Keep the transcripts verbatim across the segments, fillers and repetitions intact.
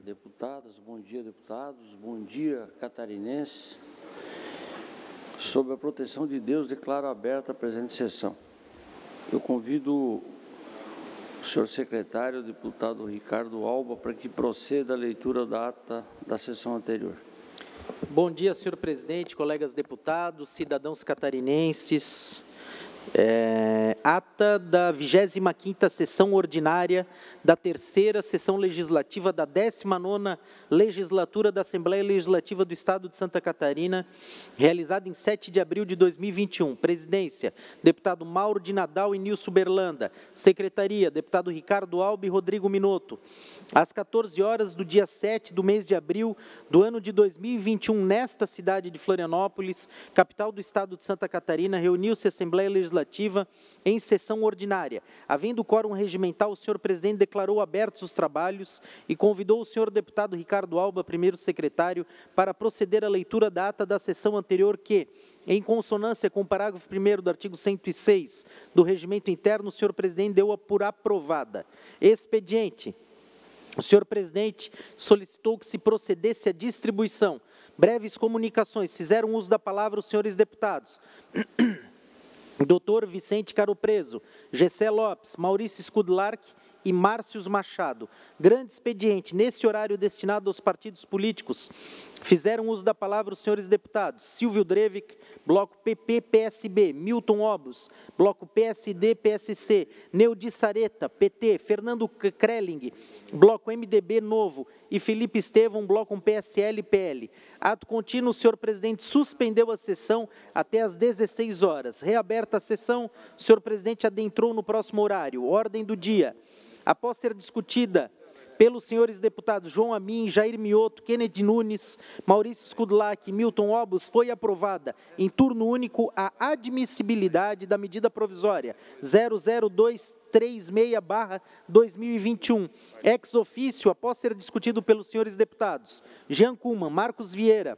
Deputadas, bom dia, deputados, bom dia, catarinenses. Sob a proteção de Deus, declaro aberta a presente sessão. Eu convido o senhor secretário, o deputado Ricardo Alba, para que proceda a leitura da ata da sessão anterior. Bom dia, senhor presidente, colegas deputados, cidadãos catarinenses. É, ata da vigésima quinta sessão ordinária da terceira sessão legislativa da décima nona legislatura da Assembleia Legislativa do Estado de Santa Catarina, realizada em sete de abril de dois mil e vinte e um. Presidência, deputado Mauro de Nadal e Nilson Berlanda. Secretaria, deputado Ricardo Alba e Rodrigo Minotto. Às quatorze horas do dia sete do mês de abril do ano de dois mil e vinte e um, nesta cidade de Florianópolis, capital do Estado de Santa Catarina, reuniu-se a Assembleia Legislativa em sessão ordinária. Havendo quórum regimental, o senhor presidente declarou abertos os trabalhos e convidou o senhor deputado Ricardo Alba, primeiro secretário, para proceder à leitura da ata da sessão anterior que, em consonância com o parágrafo primeiro do artigo cento e seis do Regimento Interno, o senhor presidente deu-a por aprovada. Expediente. O senhor presidente solicitou que se procedesse à distribuição. Breves comunicações. Fizeram uso da palavra os senhores deputados doutor Vicente Caro Preso, Gessé Lopes, Maurício Skudlark e Márcios Machado. Grande expediente. Nesse horário destinado aos partidos políticos, fizeram uso da palavra os senhores deputados Silvio Drevik, bloco P P P S B, Milton Obus, bloco P S D P S C, Neudi Sareta, P T, Fernando Krelling, bloco M D B Novo e Felipe Estevão, bloco P S L P L. Ato contínuo, o senhor presidente suspendeu a sessão até às dezesseis horas. Reaberta a sessão, o senhor presidente adentrou no próximo horário. Ordem do dia. Após ser discutida pelos senhores deputados João Amin, Jair Mioto, Kennedy Nunes, Maurício Skudlark e Milton Obus, foi aprovada em turno único a admissibilidade da medida provisória zero zero dois três seis barra dois mil e vinte e um. Ex ofício, após ser discutido pelos senhores deputados Jean Kuhlmann, Marcos Vieira,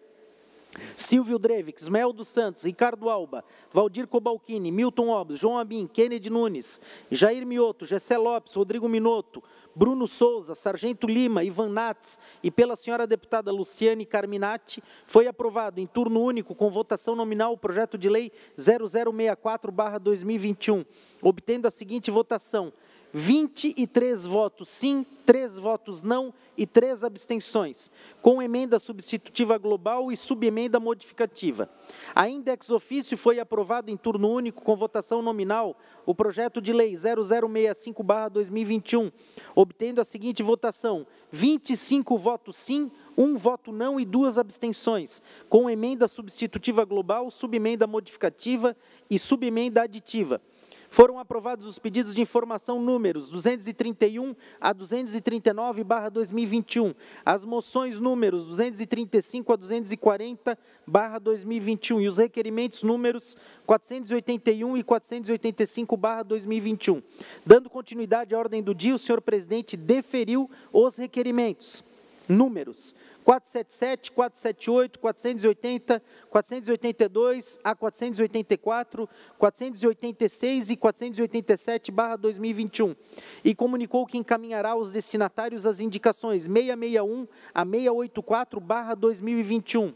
Silvio Drevik, Ismael dos Santos, Ricardo Alba, Valdir Cobalcini, Milton Obus, João Amin, Kennedy Nunes, Jair Mioto, Gessé Lopes, Rodrigo Minotto, Bruno Souza, Sargento Lima, Ivan Nats e pela senhora deputada Luciane Carminati, foi aprovado em turno único com votação nominal o projeto de lei zero zero seis quatro barra dois mil e vinte e um, obtendo a seguinte votação: vinte e três votos sim, três votos não e três abstenções, com emenda substitutiva global e subemenda modificativa. Ainda ex ofício foi aprovado em turno único com votação nominal o projeto de lei zero zero seis cinco barra dois mil e vinte e um, obtendo a seguinte votação: vinte e cinco votos sim, um voto não e duas abstenções, com emenda substitutiva global, subemenda modificativa e subemenda aditiva. Foram aprovados os pedidos de informação números duzentos e trinta e um a duzentos e trinta e nove barra dois mil e vinte e um, as moções números duzentos e trinta e cinco a duzentos e quarenta barra dois mil e vinte e um e os requerimentos números quatrocentos e oitenta e um e quatrocentos e oitenta e cinco barra dois mil e vinte e um. Dando continuidade à ordem do dia, o senhor presidente deferiu os requerimentos números quatrocentos e setenta e sete, quatrocentos e setenta e oito, quatrocentos e oitenta, quatrocentos e oitenta e dois a quatrocentos e oitenta e quatro, quatrocentos e oitenta e seis e quatrocentos e oitenta e sete barra dois mil e vinte e um, e comunicou que encaminhará aos destinatários as indicações seiscentos e sessenta e um a seiscentos e oitenta e quatro barra dois mil e vinte e um.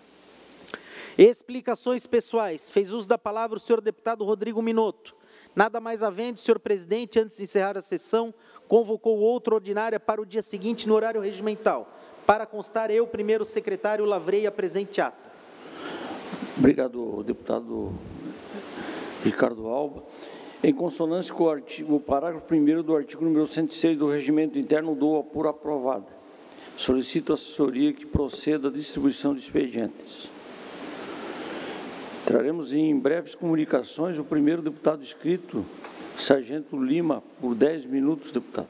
Explicações pessoais. Fez uso da palavra o senhor deputado Rodrigo Minotto. Nada mais havendo, senhor presidente, antes de encerrar a sessão, convocou outra ordinária para o dia seguinte no horário regimental. Para constar, eu, primeiro secretário, lavrei a presente ata. Obrigado, deputado Ricardo Alba. Em consonância com o, artigo, o parágrafo primeiro do artigo número cento e seis do Regimento Interno, dou-a por aprovada. Solicito à assessoria que proceda à distribuição de expedientes. Traremos em breves comunicações o primeiro deputado inscrito, Sargento Lima, por dez minutos, deputado.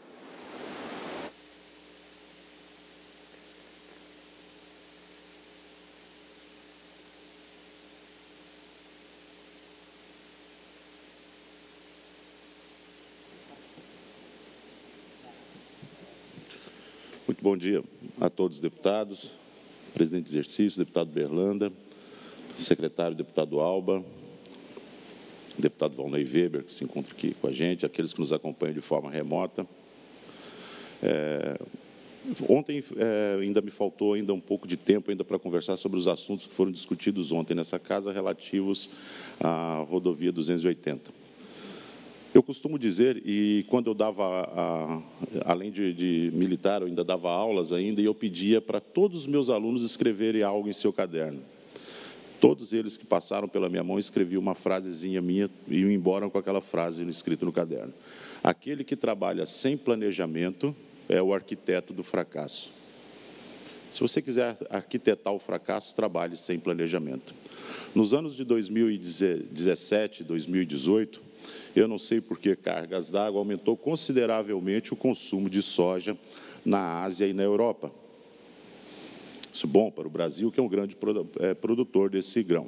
Muito bom dia a todos os deputados, presidente de exercício, deputado Berlanda, secretário deputado Alba, deputado Valnei Weber, que se encontra aqui com a gente, aqueles que nos acompanham de forma remota. É, Ontem é, ainda me faltou ainda um pouco de tempo ainda para conversar sobre os assuntos que foram discutidos ontem nessa casa relativos à rodovia duzentos e oitenta. Eu costumo dizer, e quando eu dava, a, além de, de militar, eu ainda dava aulas ainda, e eu pedia para todos os meus alunos escreverem algo em seu caderno. Todos eles que passaram pela minha mão escreviam uma frasezinha minha e iam embora com aquela frase escrita no caderno. Aquele que trabalha sem planejamento é o arquiteto do fracasso. Se você quiser arquitetar o fracasso, trabalhe sem planejamento. Nos anos de dois mil e dezessete, dois mil e dezoito, eu não sei por que cargas d'água aumentou consideravelmente o consumo de soja na Ásia e na Europa. Isso é bom para o Brasil, que é um grande produtor desse grão.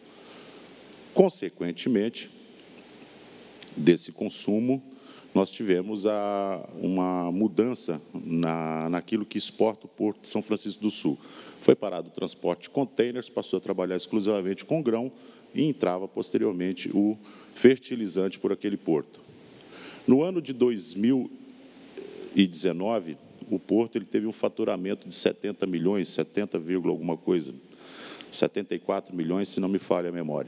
Consequentemente, desse consumo, nós tivemos a, uma mudança na, naquilo que exporta o Porto de São Francisco do Sul. Foi parado o transporte de containers, passou a trabalhar exclusivamente com grão e entrava posteriormente o fertilizante por aquele porto. No ano de dois mil e dezenove, o porto ele teve um faturamento de setenta milhões, setenta, alguma coisa, setenta e quatro milhões, se não me falha a memória.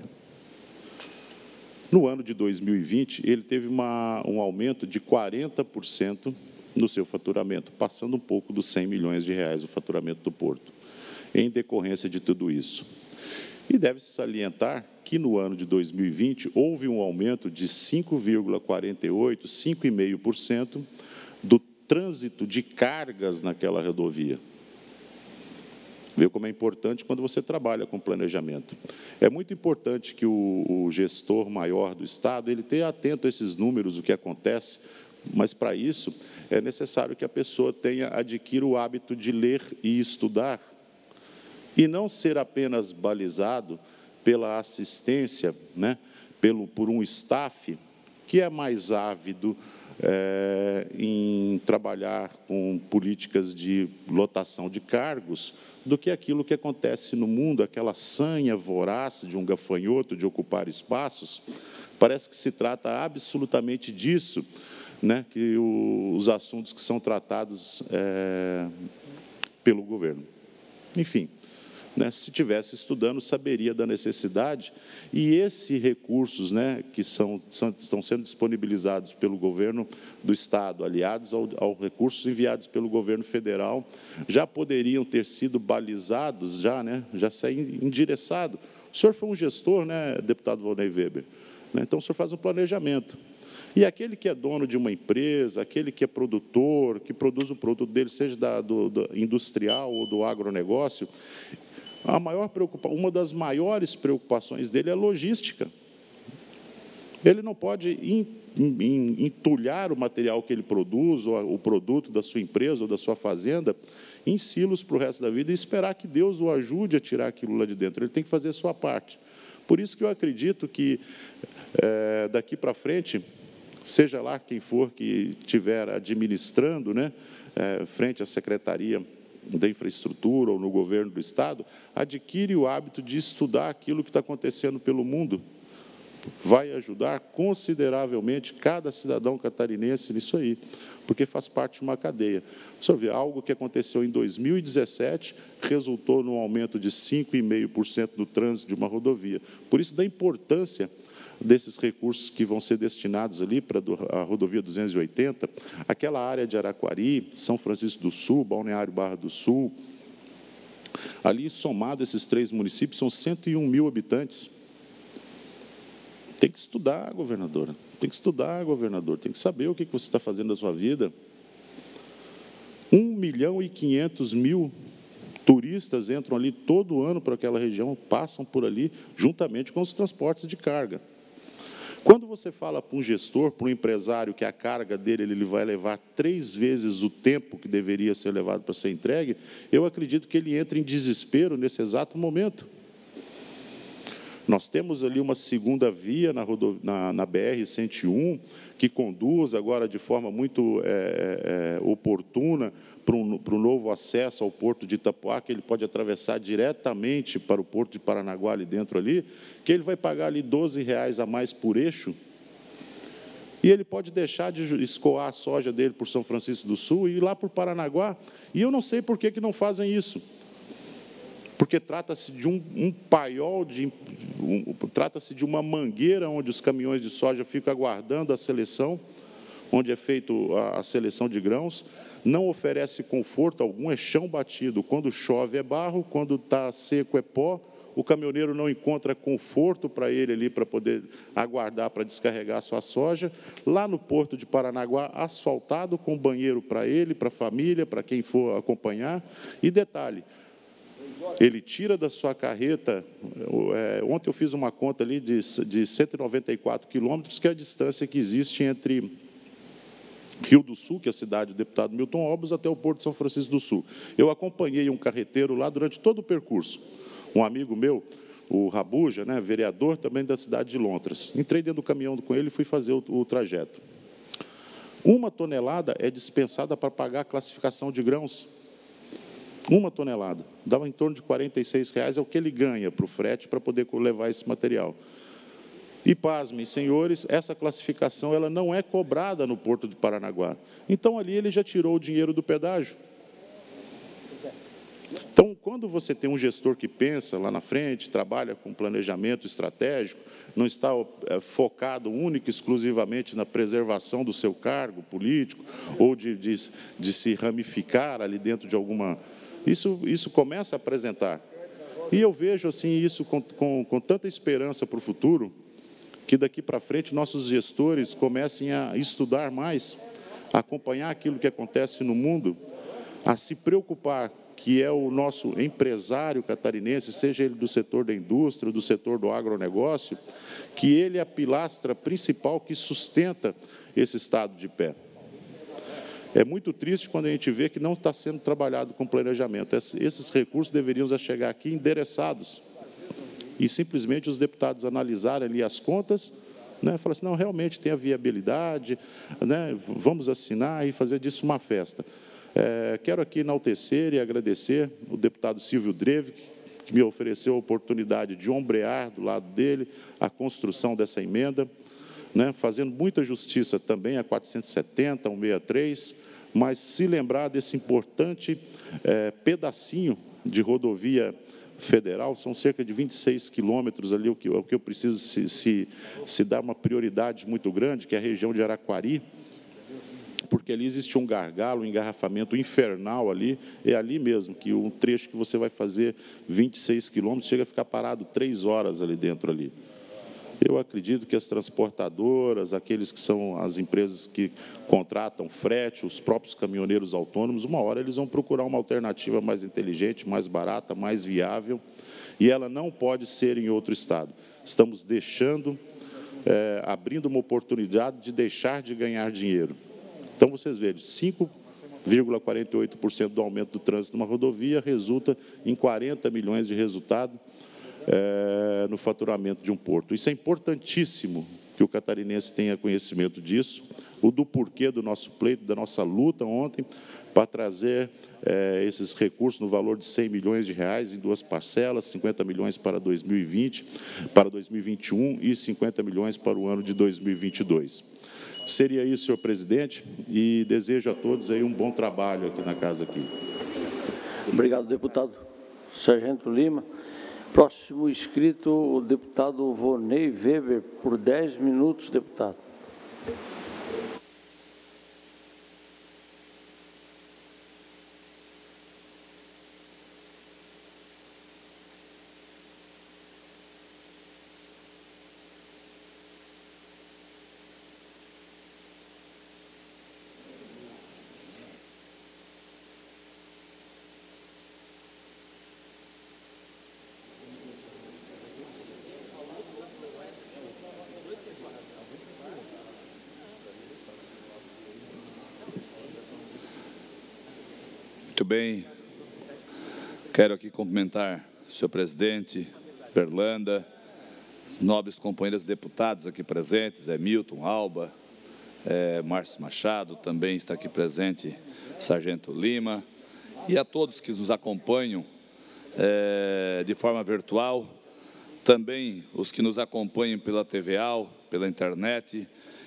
No ano de dois mil e vinte, ele teve uma, um aumento de quarenta por cento no seu faturamento, passando um pouco dos cem milhões de reais o faturamento do porto, em decorrência de tudo isso. E deve-se salientar que no ano de dois mil e vinte houve um aumento de cinco vírgula quarenta e oito, cinco vírgula cinco por cento do trânsito de cargas naquela rodovia. Vê como é importante quando você trabalha com planejamento. É muito importante que o, o gestor maior do Estado ele tenha atento a esses números, o que acontece, mas para isso é necessário que a pessoa tenha adquira o hábito de ler e estudar e não ser apenas balizado pela assistência, né, pelo, por um staff que é mais ávido é, em trabalhar com políticas de lotação de cargos do que aquilo que acontece no mundo, aquela sanha voraz de um gafanhoto de ocupar espaços. Parece que se trata absolutamente disso, né, que o, os assuntos que são tratados é, pelo governo. Enfim, né, se estivesse estudando, saberia da necessidade, e esses recursos, né, que são, são, estão sendo disponibilizados pelo governo do Estado, aliados ao, ao recursos enviados pelo governo federal, já poderiam ter sido balizados, já, né, já sair endereçado. O senhor foi um gestor, né, deputado Volney Weber, né, então o senhor faz um planejamento. E aquele que é dono de uma empresa, aquele que é produtor, que produz o produto dele, seja da, do, do industrial ou do agronegócio, a maior preocupação, uma das maiores preocupações dele é a logística. Ele não pode entulhar o material que ele produz, ou o produto da sua empresa ou da sua fazenda, em silos para o resto da vida e esperar que Deus o ajude a tirar aquilo lá de dentro. Ele tem que fazer a sua parte. Por isso que eu acredito que, é, daqui para frente, seja lá quem for que estiver administrando, né, é, frente à Secretaria da Infraestrutura ou no governo do Estado, adquire o hábito de estudar aquilo que está acontecendo pelo mundo. Vai ajudar consideravelmente cada cidadão catarinense nisso aí, porque faz parte de uma cadeia. O senhor vê, algo que aconteceu em dois mil e dezessete resultou num aumento de cinco vírgula cinco por cento do trânsito de uma rodovia. Por isso, da importância desses recursos que vão ser destinados ali para a rodovia duzentos e oitenta, aquela área de Araquari, São Francisco do Sul, Balneário Barra do Sul, ali somado esses três municípios, são cento e um mil habitantes. Tem que estudar, governadora, tem que estudar, governador, tem que saber o que você está fazendo da sua vida. Um milhão e quinhentos mil turistas entram ali todo ano para aquela região, passam por ali, juntamente com os transportes de carga. Quando você fala para um gestor, para um empresário, que a carga dele ele vai levar três vezes o tempo que deveria ser levado para ser entregue, eu acredito que ele entra em desespero nesse exato momento. Nós temos ali uma segunda via na, na, na B R cento e um, que conduz agora de forma muito é, é, oportuna para um, para um novo acesso ao porto de Itapoá, que ele pode atravessar diretamente para o porto de Paranaguá ali dentro ali, que ele vai pagar ali doze reais a mais por eixo, E ele pode deixar de escoar a soja dele por São Francisco do Sul e ir lá por Paranaguá. E eu não sei por que, que não fazem isso. Porque trata-se de um, um paiol, de, um, trata-se de uma mangueira onde os caminhões de soja ficam aguardando a seleção, onde é feita a, a seleção de grãos. Não oferece conforto algum, é chão batido. Quando chove é barro, quando está seco é pó. O caminhoneiro não encontra conforto para ele ali, para poder aguardar para descarregar a sua soja. Lá no porto de Paranaguá, asfaltado, com banheiro para ele, para a família, para quem for acompanhar. E detalhe, ele tira da sua carreta, é, ontem eu fiz uma conta ali de, de cento e noventa e quatro quilômetros, que é a distância que existe entre Rio do Sul, que é a cidade do deputado Milton Obras, até o Porto de São Francisco do Sul. Eu acompanhei um carreteiro lá durante todo o percurso. Um amigo meu, o Rabuja, né, vereador também da cidade de Lontras. Entrei dentro do caminhão com ele e fui fazer o, o trajeto. Uma tonelada é dispensada para pagar a classificação de grãos. Uma tonelada. Dava em torno de quarenta e seis reais, é o que ele ganha para o frete, para poder levar esse material. E, pasmem, senhores, essa classificação ela não é cobrada no Porto de Paranaguá. Então, ali ele já tirou o dinheiro do pedágio. Então, quando você tem um gestor que pensa lá na frente, trabalha com planejamento estratégico, não está é, focado única e exclusivamente na preservação do seu cargo político ou de, de, de se ramificar ali dentro de alguma... Isso, isso começa a apresentar. E eu vejo assim, isso com, com, com tanta esperança para o futuro, que daqui para frente nossos gestores comecem a estudar mais, a acompanhar aquilo que acontece no mundo, a se preocupar que é o nosso empresário catarinense, seja ele do setor da indústria, do setor do agronegócio, que ele é a pilastra principal que sustenta esse estado de pé. É muito triste quando a gente vê que não está sendo trabalhado com planejamento. Esses recursos deveriam já chegar aqui endereçados e simplesmente os deputados analisarem ali as contas, né, falar assim, não, realmente tem a viabilidade, né, vamos assinar e fazer disso uma festa. É, quero aqui enaltecer e agradecer o deputado Silvio Drevik, que me ofereceu a oportunidade de ombrear do lado dele a construção dessa emenda, né, fazendo muita justiça também a quatrocentos e setenta, a cento e sessenta e três, mas se lembrar desse importante é, pedacinho de rodovia federal, são cerca de vinte e seis quilômetros ali, o que, o que eu preciso se, se, se dar uma prioridade muito grande, que é a região de Araquari, porque ali existe um gargalo, um engarrafamento infernal ali, é ali mesmo, que um trecho que você vai fazer vinte e seis quilômetros, chega a ficar parado três horas ali dentro ali. Eu acredito que as transportadoras, aqueles que são as empresas que contratam frete, os próprios caminhoneiros autônomos, uma hora eles vão procurar uma alternativa mais inteligente, mais barata, mais viável, e ela não pode ser em outro estado. Estamos deixando, é, abrindo uma oportunidade de deixar de ganhar dinheiro. Então, vocês vejam, cinco vírgula quarenta e oito por cento do aumento do trânsito numa rodovia resulta em quarenta milhões de resultado é, no faturamento de um porto. Isso é importantíssimo que o catarinense tenha conhecimento disso, o do porquê do nosso pleito, da nossa luta ontem, para trazer é, esses recursos no valor de cem milhões de reais em duas parcelas, cinquenta milhões para dois mil e vinte, para dois mil e vinte e um e cinquenta milhões para o ano de dois mil e vinte e dois. Seria isso, senhor presidente, e desejo a todos aí um bom trabalho aqui na casa. Aqui. Obrigado, deputado Sargento Lima. Próximo inscrito, o deputado Vonei Weber, por dez minutos, deputado. Muito bem, quero aqui cumprimentar o senhor presidente, Perlanda, nobres companheiros deputados aqui presentes, é Milton, Alba, é, Márcio Machado, também está aqui presente, Sargento Lima, e a todos que nos acompanham é, de forma virtual, também os que nos acompanham pela T V A, pela internet,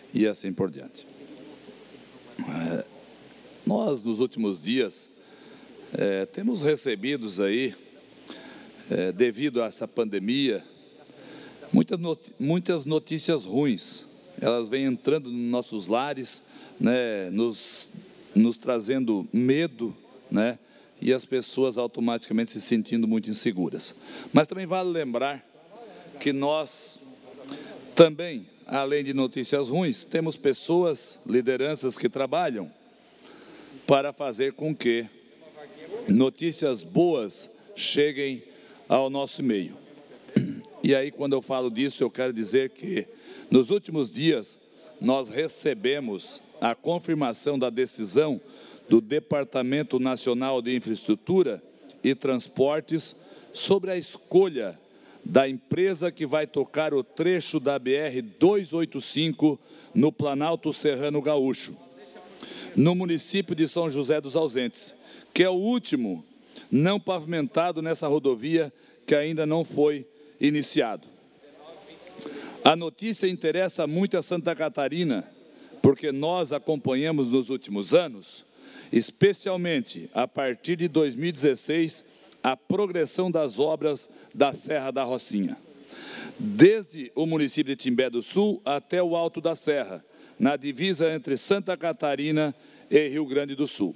e assim por diante. É, nós, nos últimos dias, é, temos recebidos aí, é, devido a essa pandemia, muitas, not muitas notícias ruins. Elas vêm entrando nos nossos lares, né, nos, nos trazendo medo, né, e as pessoas automaticamente se sentindo muito inseguras. Mas também vale lembrar que nós também, além de notícias ruins, temos pessoas, lideranças que trabalham para fazer com que notícias boas cheguem ao nosso meio. E aí, quando eu falo disso, eu quero dizer que, nos últimos dias, nós recebemos a confirmação da decisão do Departamento Nacional de Infraestrutura e Transportes sobre a escolha da empresa que vai tocar o trecho da B R duzentos e oitenta e cinco no Planalto Serrano Gaúcho, no município de São José dos Ausentes, que é o último não pavimentado nessa rodovia que ainda não foi iniciado. A notícia interessa muito a Santa Catarina, porque nós acompanhamos nos últimos anos, especialmente a partir de dois mil e dezesseis, a progressão das obras da Serra da Rocinha, desde o município de Timbé do Sul até o Alto da Serra, na divisa entre Santa Catarina e Rio Grande do Sul.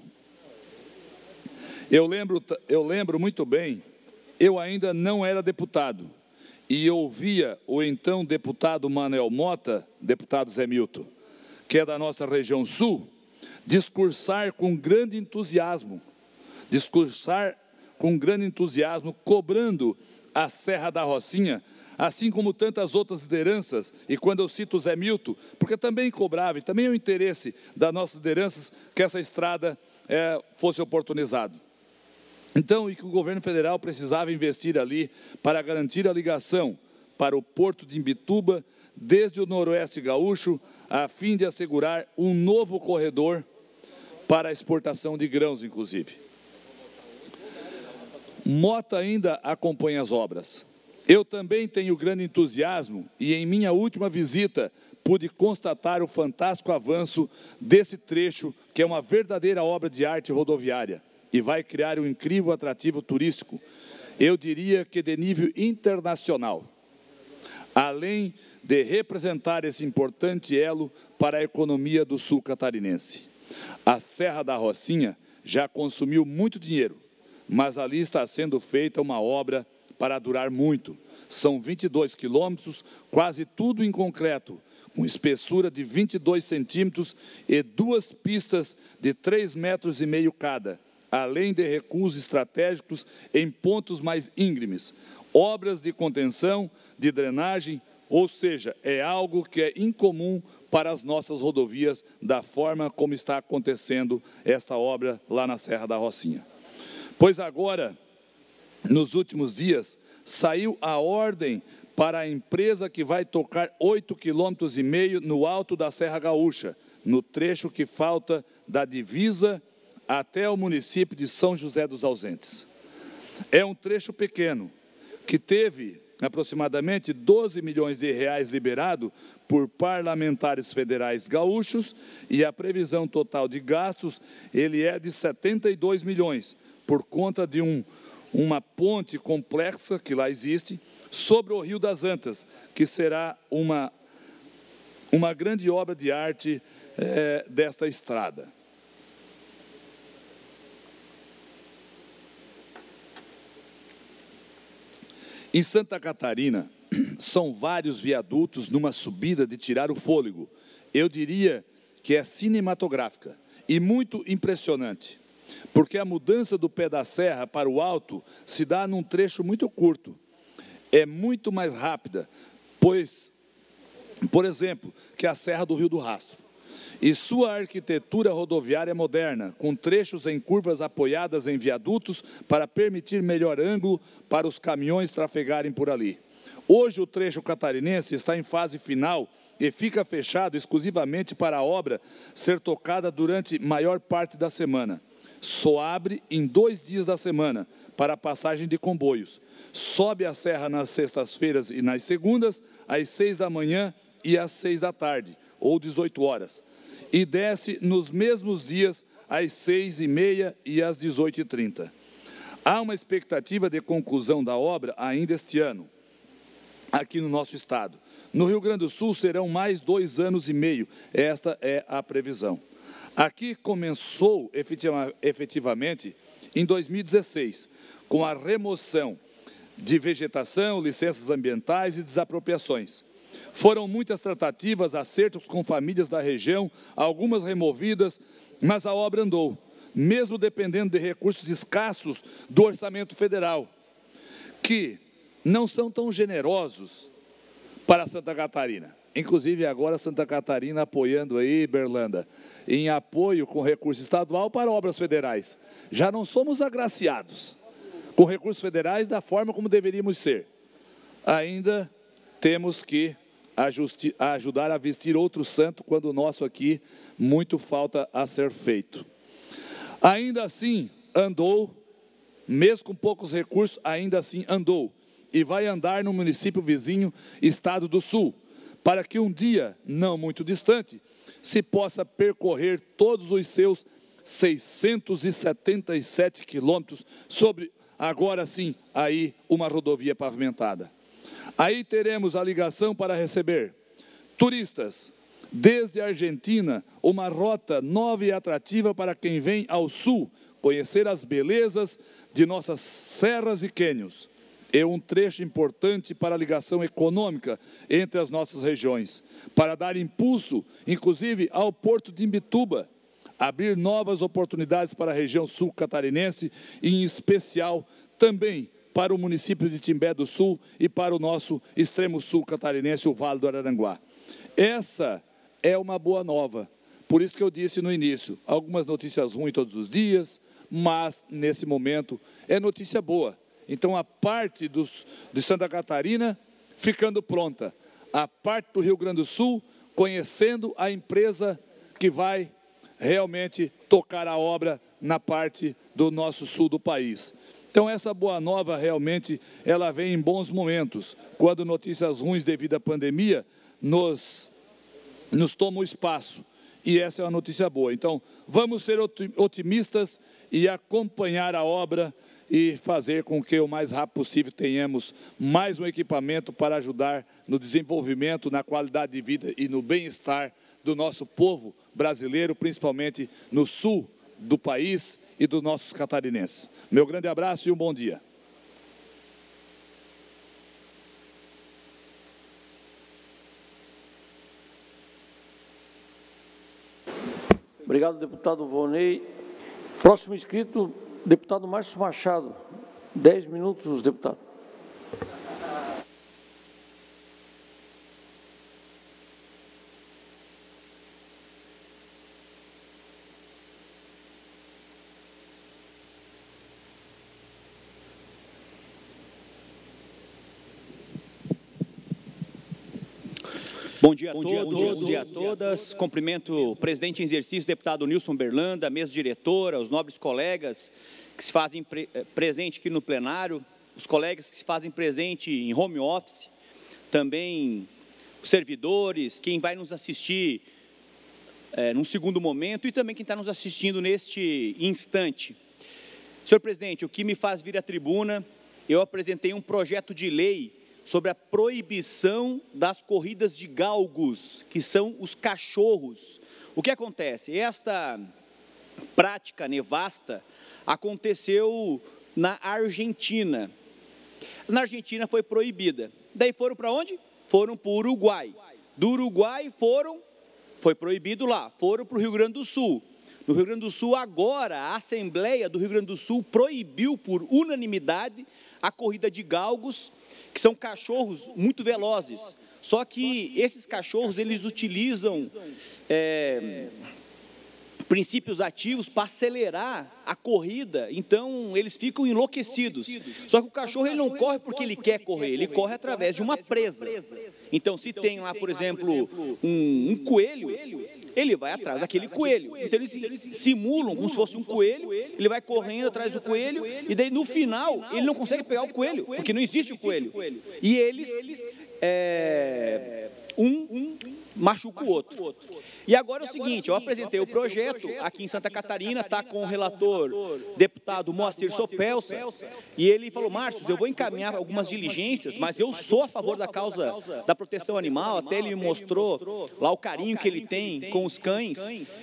Eu lembro, eu lembro muito bem, eu ainda não era deputado, e ouvia o então deputado Manuel Mota, deputado Zé Milton, que é da nossa região sul, discursar com grande entusiasmo, discursar com grande entusiasmo, cobrando a Serra da Rocinha, assim como tantas outras lideranças, e quando eu cito o Zé Milton, porque também cobrava, e também é o interesse das nossas lideranças que essa estrada é, fosse oportunizada. Então, e que o governo federal precisava investir ali para garantir a ligação para o porto de Imbituba, desde o noroeste gaúcho, a fim de assegurar um novo corredor para a exportação de grãos, inclusive. Mota ainda acompanha as obras. Eu também tenho grande entusiasmo e, em minha última visita, pude constatar o fantástico avanço desse trecho, que é uma verdadeira obra de arte rodoviária e vai criar um incrível atrativo turístico, eu diria que de nível internacional, além de representar esse importante elo para a economia do sul catarinense. A Serra da Rocinha já consumiu muito dinheiro, mas ali está sendo feita uma obra para durar muito. São vinte e dois quilômetros, quase tudo em concreto, com espessura de vinte e dois centímetros e duas pistas de três metros e meio cada, além de recuos estratégicos em pontos mais íngremes, obras de contenção, de drenagem, ou seja, é algo que é incomum para as nossas rodovias, da forma como está acontecendo esta obra lá na Serra da Rocinha. Pois agora, nos últimos dias, saiu a ordem para a empresa que vai tocar oito quilômetros e meio no alto da Serra Gaúcha, no trecho que falta da divisa até o município de São José dos Ausentes. É um trecho pequeno, que teve aproximadamente doze milhões de reais liberado por parlamentares federais gaúchos, e a previsão total de gastos ele é de setenta e dois milhões, por conta de um, uma ponte complexa que lá existe, sobre o Rio das Antas, que será uma, uma grande obra de arte é, desta estrada. Em Santa Catarina, são vários viadutos numa subida de tirar o fôlego. Eu diria que é cinematográfica e muito impressionante, porque a mudança do pé da serra para o alto se dá num trecho muito curto. É muito mais rápida, pois, por exemplo, que a Serra do Rio do Rastro. E sua arquitetura rodoviária moderna, com trechos em curvas apoiadas em viadutos para permitir melhor ângulo para os caminhões trafegarem por ali. Hoje o trecho catarinense está em fase final e fica fechado exclusivamente para a obra ser tocada durante maior parte da semana. Só abre em dois dias da semana para a passagem de comboios. Sobe a serra nas sextas-feiras e nas segundas, às seis da manhã e às seis da tarde, ou dezoito horas, e desce nos mesmos dias às seis e meia e às dezoito e trinta. Há uma expectativa de conclusão da obra ainda este ano, aqui no nosso estado. No Rio Grande do Sul serão mais dois anos e meio, esta é a previsão. Aqui começou efetiva, efetivamente em dois mil e dezesseis, com a remoção de vegetação, licenças ambientais e desapropriações. Foram muitas tratativas, acertos com famílias da região, algumas removidas, mas a obra andou, mesmo dependendo de recursos escassos do orçamento federal, que não são tão generosos para Santa Catarina. Inclusive agora Santa Catarina apoiando aí, Berlanda, em apoio com recurso estadual para obras federais. Já não somos agraciados com recursos federais da forma como deveríamos ser. Ainda temos que ajusti, ajudar a vestir outro santo, quando o nosso aqui muito falta a ser feito. Ainda assim andou, mesmo com poucos recursos, ainda assim andou, e vai andar no município vizinho, Estado do Sul, para que um dia, não muito distante, se possa percorrer todos os seus seiscentos e setenta e sete quilômetros sobre, agora sim, aí uma rodovia pavimentada. Aí teremos a ligação para receber turistas, desde a Argentina, uma rota nova e atrativa para quem vem ao sul, conhecer as belezas de nossas serras e cânions. É um trecho importante para a ligação econômica entre as nossas regiões, para dar impulso, inclusive, ao porto de Imbituba, abrir novas oportunidades para a região sul catarinense e, em especial, também para o município de Timbé do Sul e para o nosso extremo sul catarinense, o Vale do Araranguá. Essa é uma boa nova, por isso que eu disse no início, algumas notícias ruins todos os dias, mas, nesse momento, é notícia boa. Então, a parte dos, de Santa Catarina ficando pronta, a parte do Rio Grande do Sul conhecendo a empresa que vai realmente tocar a obra na parte do nosso sul do país. Então, essa boa nova realmente, ela vem em bons momentos, quando notícias ruins devido à pandemia nos, nos tomam espaço. E essa é uma notícia boa. Então, vamos ser otimistas e acompanhar a obra e fazer com que o mais rápido possível tenhamos mais um equipamento para ajudar no desenvolvimento, na qualidade de vida e no bem-estar do nosso povo brasileiro, principalmente no sul do país e dos nossos catarinenses. Meu grande abraço e um bom dia. Obrigado, deputado Volney. Próximo inscrito, deputado Márcio Machado. Dez minutos, deputado. Bom dia a todos, bom dia a todas. Cumprimento o presidente em exercício, deputado Nilson Berlanda, a mesa diretora, os nobres colegas que se fazem pre presente aqui no plenário, os colegas que se fazem presente em home office, também os servidores, quem vai nos assistir é, num segundo momento e também quem está nos assistindo neste instante. Senhor presidente, o que me faz vir à tribuna, eu apresentei um projeto de lei sobre a proibição das corridas de galgos, que são os cachorros. O que acontece? Esta prática nevasta aconteceu na Argentina. Na Argentina foi proibida. Daí foram para onde? Foram para o Uruguai. Do Uruguai foram, foi proibido lá, foram para o Rio Grande do Sul. No Rio Grande do Sul, agora, a Assembleia do Rio Grande do Sul proibiu por unanimidade a corrida de galgos, que são cachorros muito velozes. Só que esses cachorros, eles utilizam é, princípios ativos para acelerar a corrida, então eles ficam enlouquecidos. Só que o cachorro ele não corre porque ele quer correr, ele corre através de uma presa. Então, se tem lá, por exemplo, um, um coelho, ele vai atrás daquele coelho. Então, eles simulam como se fosse um coelho, ele vai correndo atrás do coelho, e daí, no final, ele não consegue pegar o coelho, porque não existe o coelho. E eles, é, um, machuca o outro. E agora é o seguinte, eu apresentei o projeto aqui em Santa Catarina, está com o relator deputado Moacir Sopelsa, e ele falou, Márcio, eu vou encaminhar algumas diligências, mas eu sou a favor da causa da proteção animal, até ele me mostrou lá o carinho que ele tem com os cães,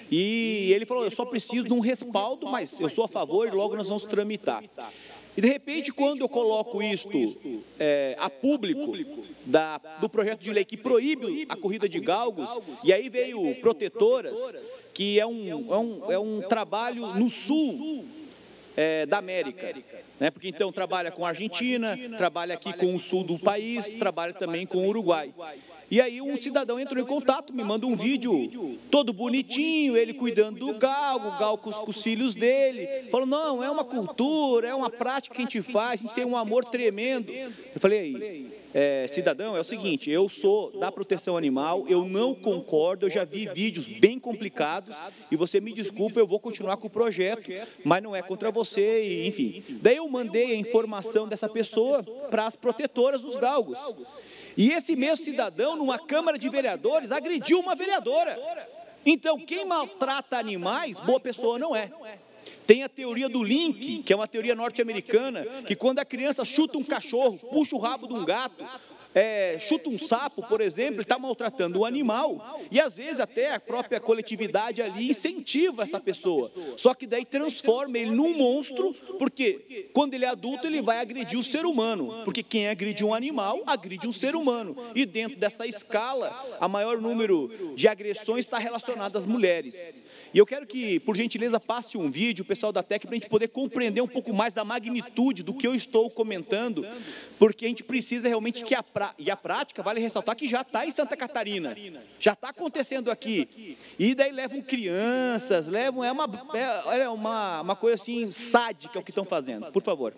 e ele falou, eu só preciso de um respaldo, mas eu sou a favor e logo nós vamos tramitar. E, de repente, quando eu coloco isto é, a público da, do projeto de lei que proíbe a corrida de galgos, e aí veio Protetoras, que é um, é um, é um trabalho no sul é, da América, né? Porque então trabalha com a Argentina, trabalha aqui com o sul do país, trabalha também com o Uruguai. E aí um cidadão entrou em contato, me manda um vídeo todo bonitinho, ele cuidando do galgo, o galgo com, com os filhos dele. Falou, não, é uma cultura, é uma prática que a gente faz, a gente tem um amor tremendo. Eu falei, aí, é, cidadão, é o seguinte, eu sou da proteção animal, eu não concordo, eu já vi vídeos bem complicados, e você me desculpa, eu vou continuar com o projeto, mas não é contra você, e, enfim. Daí eu mandei a informação dessa pessoa para as protetoras dos galgos. E esse mesmo cidadão, numa Câmara de Vereadores, agrediu uma vereadora. Então, quem maltrata animais, boa pessoa não é. Tem a teoria do link, que é uma teoria norte-americana, que quando a criança chuta um cachorro, puxa o rabo de um gato, é, chuta um sapo, por exemplo, ele está maltratando o animal, e às vezes até a própria coletividade ali incentiva essa pessoa, só que daí transforma ele num monstro, porque quando ele é adulto ele vai agredir o ser humano, porque quem agride um animal, agride um ser humano, e dentro dessa escala, a maior número de agressões está relacionado às mulheres. E eu quero que, por gentileza, passe um vídeo, o pessoal da T E C, para a gente poder compreender um pouco mais da magnitude do que eu estou comentando, porque a gente precisa realmente que a, pra... e a prática, vale ressaltar que já está em Santa Catarina, já está acontecendo aqui, e daí levam crianças, levam, é uma, é, é uma, uma coisa assim, sádica o que estão fazendo. Por favor.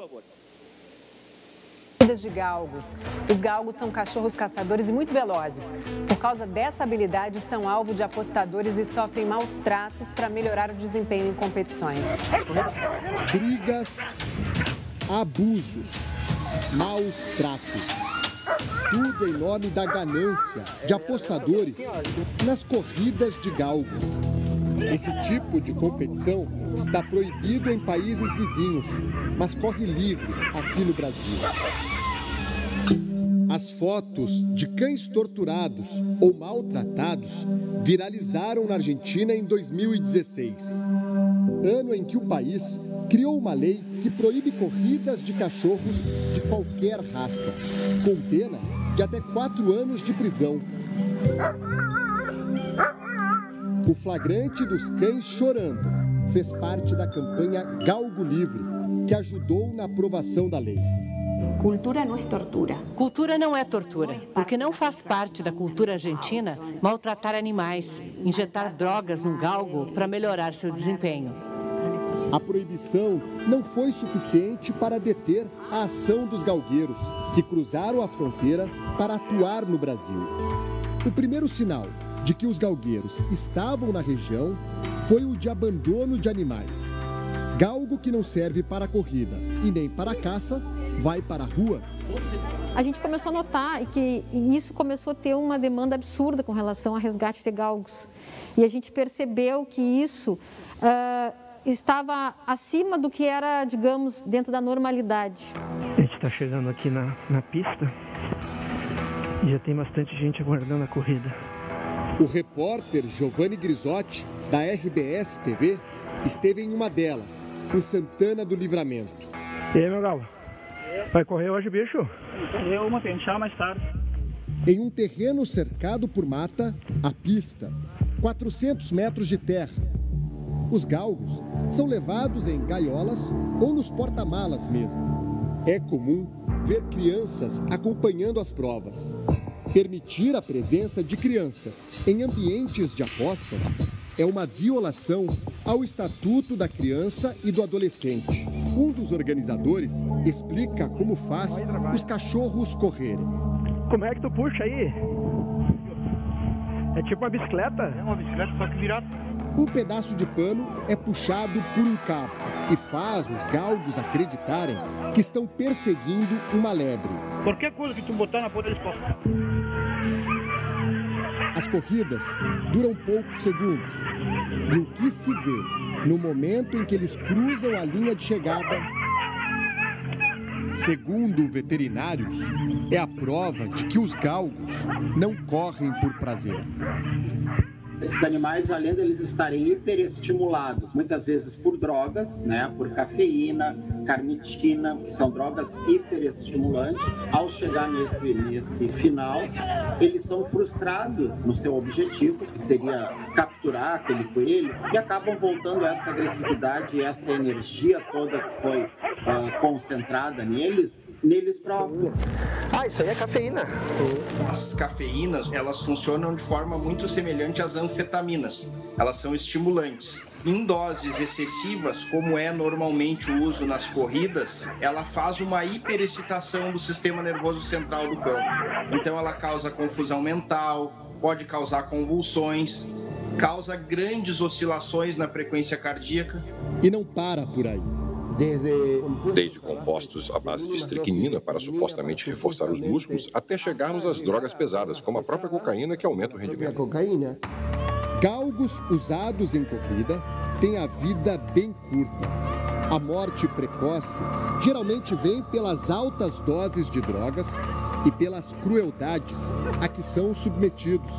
De galgos. Os galgos são cachorros caçadores e muito velozes. Por causa dessa habilidade, são alvo de apostadores e sofrem maus tratos para melhorar o desempenho em competições. Brigas, abusos, maus tratos. Tudo em nome da ganância de apostadores nas corridas de galgos. Esse tipo de competição está proibido em países vizinhos, mas corre livre aqui no Brasil. As fotos de cães torturados ou maltratados viralizaram na Argentina em dois mil e dezesseis, ano em que o país criou uma lei que proíbe corridas de cachorros de qualquer raça, com pena de até quatro anos de prisão. O flagrante dos cães chorando fez parte da campanha Galgo Livre, que ajudou na aprovação da lei. Cultura não é tortura. Cultura não é tortura, porque não faz parte da cultura argentina maltratar animais, injetar drogas no galgo para melhorar seu desempenho. A proibição não foi suficiente para deter a ação dos galgueiros, que cruzaram a fronteira para atuar no Brasil. O primeiro sinal de que os galgueiros estavam na região foi o de abandono de animais. Galgo que não serve para a corrida e nem para a caça, vai para a rua. A gente começou a notar que isso começou a ter uma demanda absurda com relação a resgate de galgos. E a gente percebeu que isso uh, estava acima do que era, digamos, dentro da normalidade. A gente está chegando aqui na, na pista e já tem bastante gente aguardando a corrida. O repórter Giovanni Grisotti, da R B S T V, esteve em uma delas, em Santana do Livramento. E aí, meu galo? Vai correr hoje, bicho? Correr uma, pensar mais tarde. Em um terreno cercado por mata, a pista, quatrocentos metros de terra. Os galgos são levados em gaiolas ou nos porta-malas mesmo. É comum ver crianças acompanhando as provas. Permitir a presença de crianças em ambientes de apostas é uma violação ao Estatuto da Criança e do Adolescente. Um dos organizadores explica como faz os cachorros correrem. Como é que tu puxa aí? É tipo uma bicicleta? É uma bicicleta, só que virada. Um pedaço de pano é puxado por um cabo e faz os galgos acreditarem que estão perseguindo uma lebre. Qualquer coisa que tu botar na ponta deles posso. A As corridas duram poucos segundos. E o que se vê no momento em que eles cruzam a linha de chegada, segundo veterinários, é a prova de que os galgos não correm por prazer. Esses animais, além de eles estarem hiperestimulados, muitas vezes por drogas, né, por cafeína, carnitina, que são drogas hiperestimulantes, ao chegar nesse, nesse final, eles são frustrados no seu objetivo, que seria capturar aquele coelho, e acabam voltando essa agressividade e essa energia toda que foi uh, concentrada neles, neles próprios. Ah, isso aí é cafeína. As cafeínas, elas funcionam de forma muito semelhante às anfetaminas. Elas são estimulantes. Em doses excessivas, como é normalmente o uso nas corridas, ela faz uma hiperexcitação do sistema nervoso central do cão. Então ela causa confusão mental, pode causar convulsões, causa grandes oscilações na frequência cardíaca. E não para por aí. Desde compostos à base de estricnina para supostamente reforçar os músculos, até chegarmos às drogas pesadas, como a própria cocaína, que aumenta o rendimento. Galgos usados em corrida têm a vida bem curta. A morte precoce geralmente vem pelas altas doses de drogas e pelas crueldades a que são submetidos.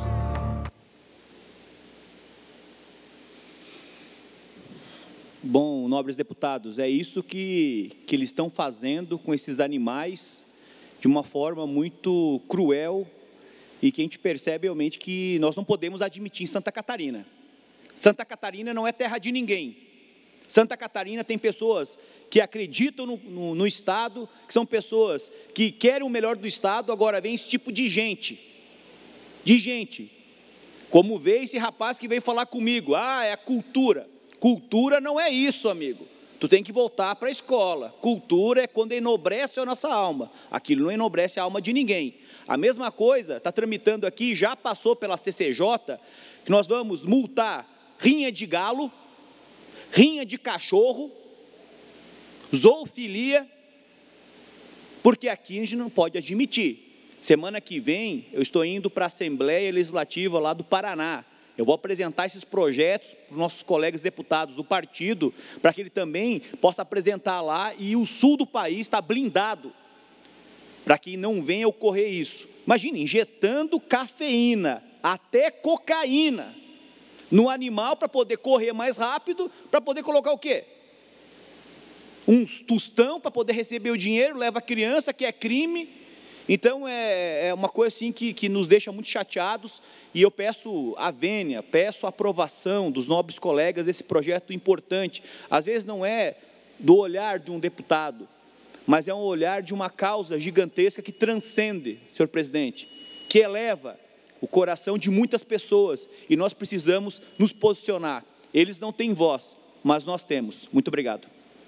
Bom, nobres deputados, é isso que, que eles estão fazendo com esses animais de uma forma muito cruel e que a gente percebe realmente que nós não podemos admitir em Santa Catarina. Santa Catarina não é terra de ninguém. Santa Catarina tem pessoas que acreditam no, no, no Estado, que são pessoas que querem o melhor do Estado, agora vem esse tipo de gente, de gente, como veio esse rapaz que veio falar comigo, ah, é a cultura. Cultura não é isso, amigo. Tu tem que voltar para a escola. Cultura é quando enobrece a nossa alma. Aquilo não enobrece a alma de ninguém. A mesma coisa está tramitando aqui, já passou pela C C J, que nós vamos multar rinha de galo, rinha de cachorro, zoofilia, porque aqui a gente não pode admitir. Semana que vem, eu estou indo para a Assembleia Legislativa lá do Paraná. Eu vou apresentar esses projetos para os nossos colegas deputados do partido, para que ele também possa apresentar lá, e o sul do país está blindado, para que não venha ocorrer isso. Imagine, injetando cafeína, até cocaína, no animal para poder correr mais rápido, para poder colocar o quê? Um tostão para poder receber o dinheiro, leva a criança, que é crime. Então, é, é uma coisa assim que, que nos deixa muito chateados, e eu peço a vênia, peço a aprovação dos nobres colegas desse projeto importante. Às vezes não é do olhar de um deputado, mas é um olhar de uma causa gigantesca que transcende, senhor presidente, que eleva o coração de muitas pessoas, e nós precisamos nos posicionar. Eles não têm voz, mas nós temos. Muito obrigado.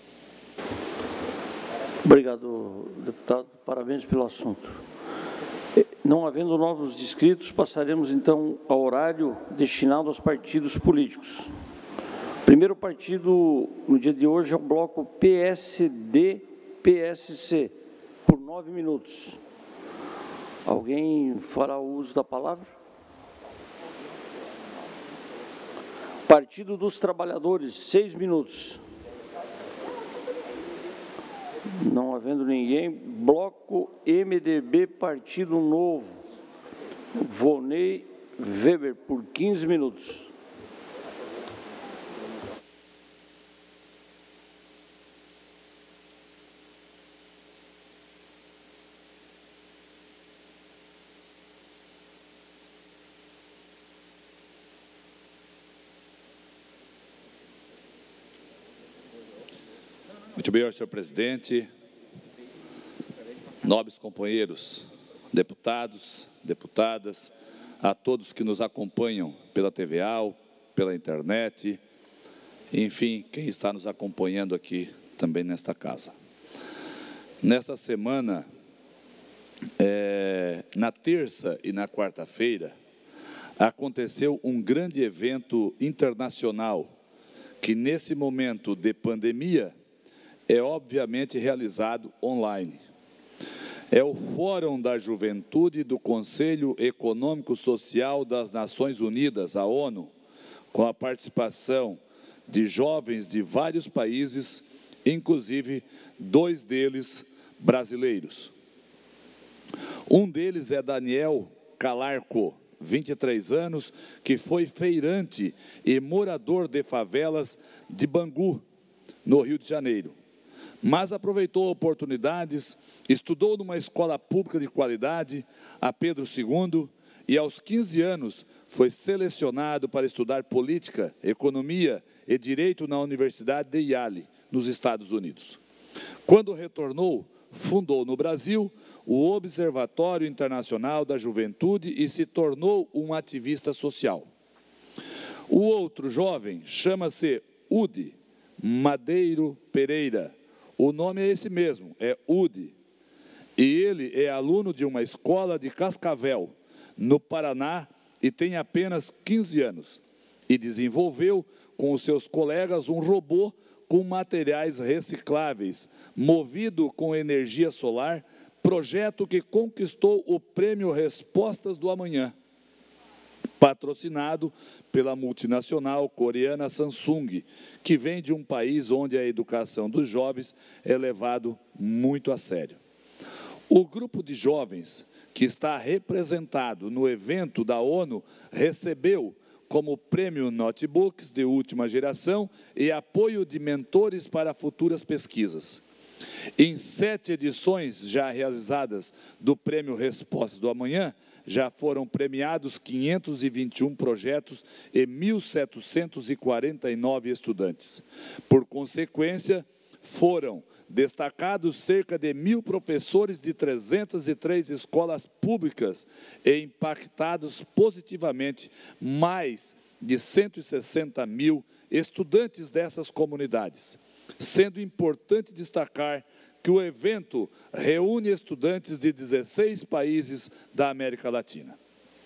Obrigado, deputado. Parabéns pelo assunto. Não havendo novos inscritos, passaremos então ao horário destinado aos partidos políticos. O primeiro partido no dia de hoje é o bloco P S D P S C, por nove minutos. Alguém fará o uso da palavra? Partido dos Trabalhadores, seis minutos. Não havendo ninguém, bloco M D B, Partido Novo, Vonei Weber, por quinze minutos. Muito bem, senhor presidente, nobres companheiros, deputados, deputadas, a todos que nos acompanham pela T V A, pela internet, enfim, quem está nos acompanhando aqui também nesta casa. Nesta semana, é, na terça e na quarta-feira, aconteceu um grande evento internacional que, nesse momento de pandemia, é obviamente realizado online. é o Fórum da Juventude do Conselho Econômico Social das Nações Unidas, a ONU, com a participação de jovens de vários países, inclusive dois deles brasileiros. Um deles é Daniel Calarco, vinte e três anos, que foi feirante e morador de favelas de Bangu, no Rio de Janeiro. Mas aproveitou oportunidades, estudou numa escola pública de qualidade, a Pedro segundo, e aos quinze anos foi selecionado para estudar política, economia e direito na Universidade de Yale, nos Estados Unidos. Quando retornou, fundou no Brasil o Observatório Internacional da Juventude e se tornou um ativista social. O outro jovem chama-se Udi Madeiro Pereira. O nome é esse mesmo, é Udi. E ele é aluno de uma escola de Cascavel, no Paraná, e tem apenas quinze anos. E desenvolveu com os seus colegas um robô com materiais recicláveis, movido com energia solar, projeto que conquistou o prêmio Respostas do Amanhã, patrocinado pela multinacional coreana Samsung, que vem de um país onde a educação dos jovens é levado muito a sério. O grupo de jovens que está representado no evento da ONU recebeu como prêmio notebooks de última geração e apoio de mentores para futuras pesquisas. Em sete edições já realizadas do Prêmio Resposta do Amanhã, já foram premiados quinhentos e vinte e um projetos e mil setecentos e quarenta e nove estudantes. Por consequência, foram destacados cerca de mil professores de trezentas e três escolas públicas e impactados positivamente mais de cento e sessenta mil estudantes dessas comunidades. Sendo importante destacar que o evento reúne estudantes de dezesseis países da América Latina.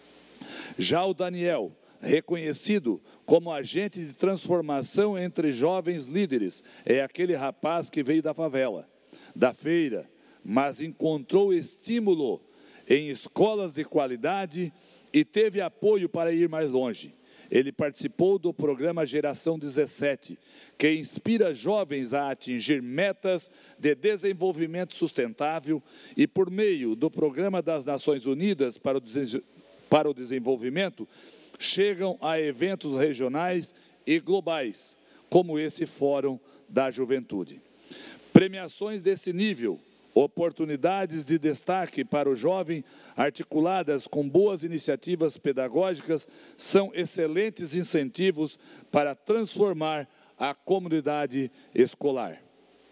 Já o Daniel, reconhecido como agente de transformação entre jovens líderes, é aquele rapaz que veio da favela, da feira, mas encontrou estímulo em escolas de qualidade e teve apoio para ir mais longe. Ele participou do programa Geração dezessete, que inspira jovens a atingir metas de desenvolvimento sustentável e, por meio do Programa das Nações Unidas para o, para o Desenvolvimento, chegam a eventos regionais e globais, como esse Fórum da Juventude. Premiações desse nível, oportunidades de destaque para o jovem, articuladas com boas iniciativas pedagógicas, são excelentes incentivos para transformar a comunidade escolar.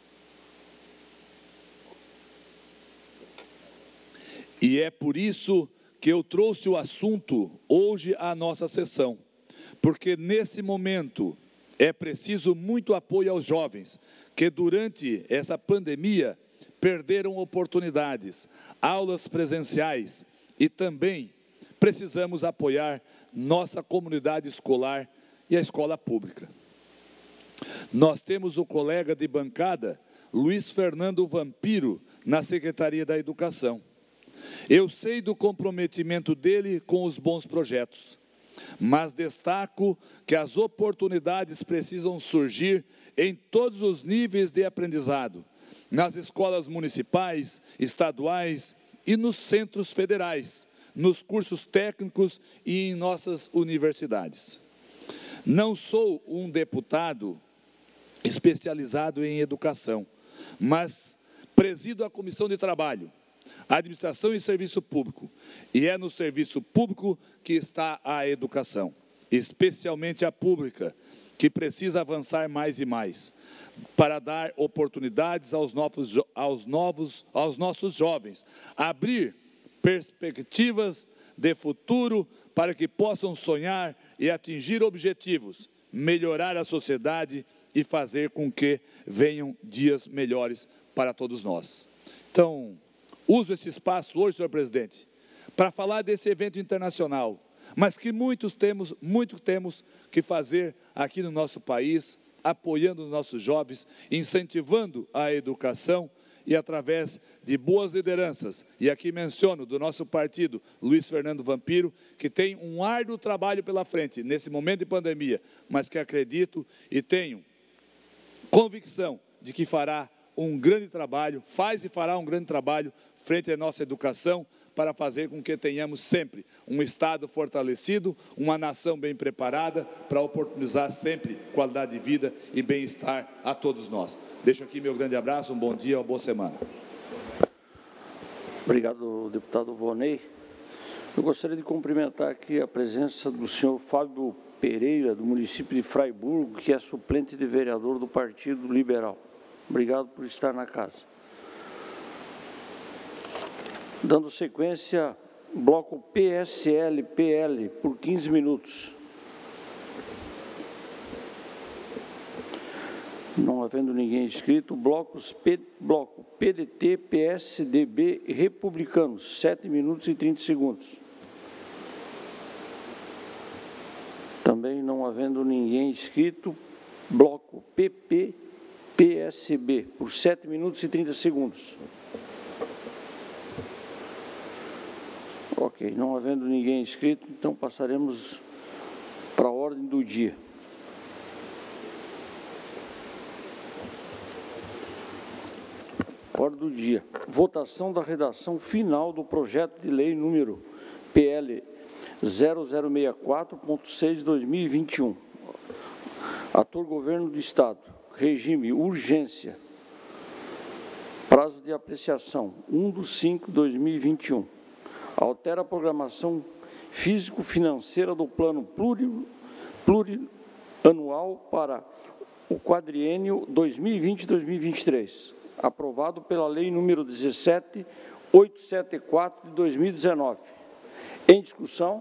E é por isso que eu trouxe o assunto hoje à nossa sessão, porque nesse momento é preciso muito apoio aos jovens, que durante essa pandemia perderam oportunidades, aulas presenciais e também precisamos apoiar nossa comunidade escolar e a escola pública. Nós temos o colega de bancada, Luiz Fernando Vampiro, na Secretaria da Educação. Eu sei do comprometimento dele com os bons projetos, mas destaco que as oportunidades precisam surgir em todos os níveis de aprendizado, nas escolas municipais, estaduais e nos centros federais, nos cursos técnicos e em nossas universidades. Não sou um deputado especializado em educação, mas presido a Comissão de Trabalho, Administração e Serviço Público, e é no serviço público que está a educação, especialmente a pública, que precisa avançar mais e mais, para dar oportunidades aos novos, aos novos, aos nossos jovens, abrir perspectivas de futuro para que possam sonhar e atingir objetivos, melhorar a sociedade e fazer com que venham dias melhores para todos nós. Então, uso esse espaço hoje, senhor presidente, para falar desse evento internacional, mas que muitos temos, muito temos que fazer aqui no nosso país, apoiando os nossos jovens, incentivando a educação e através de boas lideranças, e aqui menciono do nosso partido, Luiz Fernando Vampiro, que tem um árduo trabalho pela frente, nesse momento de pandemia, mas que acredito e tenho convicção de que fará um grande trabalho, faz e fará um grande trabalho frente à nossa educação, para fazer com que tenhamos sempre um Estado fortalecido, uma nação bem preparada, para oportunizar sempre qualidade de vida e bem-estar a todos nós. Deixo aqui meu grande abraço, um bom dia, uma boa semana. Obrigado, deputado Vonei. Eu gostaria de cumprimentar aqui a presença do senhor Fábio Pereira, do município de Fraiburgo, que é suplente de vereador do Partido Liberal. Obrigado por estar na casa. Dando sequência, bloco P S L P L, por quinze minutos. Não havendo ninguém inscrito, blocos P, bloco P D T, P S D B e Republicanos, sete minutos e trinta segundos. Também não havendo ninguém inscrito, bloco P P, P S B, por sete minutos e trinta segundos. Ok, não havendo ninguém inscrito, então passaremos para a ordem do dia. Ordem do dia. Votação da redação final do projeto de lei número P L zero zero seis quatro ponto seis barra dois mil e vinte e um. Ator Governo do Estado. Regime urgência. Prazo de apreciação um de cinco de dois mil e vinte e um. Altera a programação físico-financeira do plano plurianual para o quadriênio dois mil e vinte a dois mil e vinte e três, aprovado pela Lei número dezessete mil oitocentos e setenta e quatro de dois mil e dezenove. Em discussão?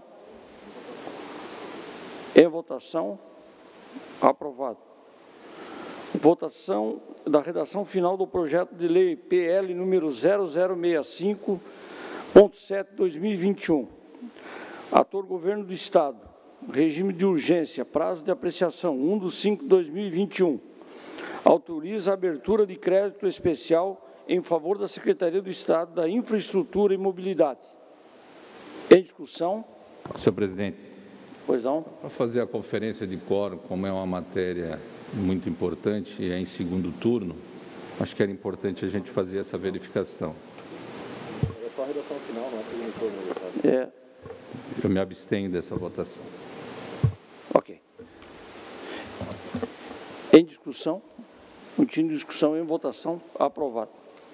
Em votação? Aprovado. Votação da redação final do projeto de lei P L número zero zero seis cinco ponto sete barra dois mil e vinte e um. Ator Governo do Estado. Regime de urgência. Prazo de apreciação um de cinco de dois mil e vinte e um. Autoriza a abertura de crédito especial em favor da Secretaria do Estado da Infraestrutura e Mobilidade. Em discussão? Senhor presidente. Pois não. Para fazer a conferência de quórum, como é uma matéria muito importante e é em segundo turno, acho que era importante a gente fazer essa verificação. É só a redação final, não é segundo turno, deputado. É. Eu me abstenho dessa votação. Ok. Em discussão? Continuo em discussão, em votação, aprovado.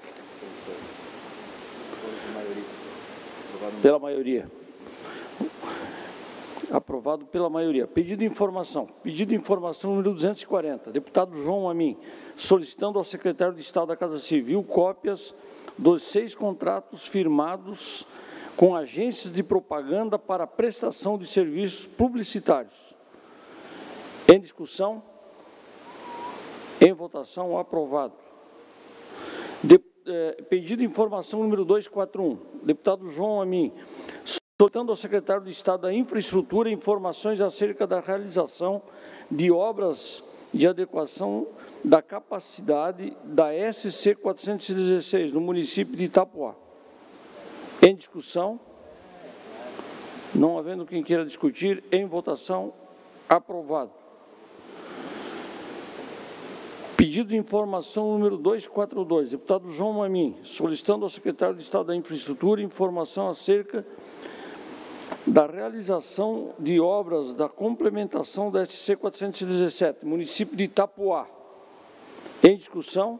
Pela maioria. Aprovado pela maioria. Pedido de informação. Pedido de informação número duzentos e quarenta. Deputado João Amin, solicitando ao secretário de Estado da Casa Civil cópias dos seis contratos firmados com agências de propaganda para prestação de serviços publicitários. Em discussão? Em votação, aprovado. De, eh, pedido de informação número duzentos e quarenta e um. Deputado João Amin, solicitando ao secretário de Estado da Infraestrutura informações acerca da realização de obras de adequação da capacidade da S C quatrocentos e dezesseis, no município de Itapoá. Em discussão? Não havendo quem queira discutir, em votação, aprovado. Pedido de informação número duzentos e quarenta e dois, deputado João Amin, solicitando ao secretário de Estado da Infraestrutura informação acerca da realização de obras da complementação da S C quatrocentos e dezessete, município de Itapoá. Em discussão?